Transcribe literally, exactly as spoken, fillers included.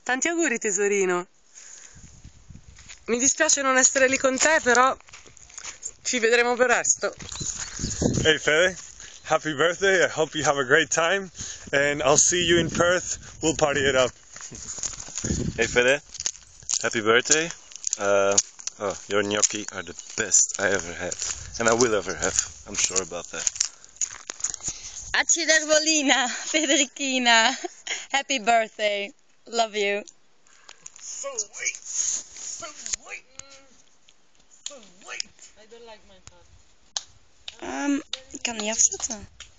Tanti auguri tesorino. Mi dispiace non essere lì con te, però ci vedremo presto. Hey Fede, happy birthday. I hope you have a great time and I'll see you in Perth. We'll party it up. Hey Fede, happy birthday. Uh, oh, your gnocchi are the best I ever had. And I will ever have. I'm sure about that. Accidervolina, Federichina, happy birthday. Love you. So sweet. So sweet. So sweet. I don't like my hat. Um, ik kan niet afzetten.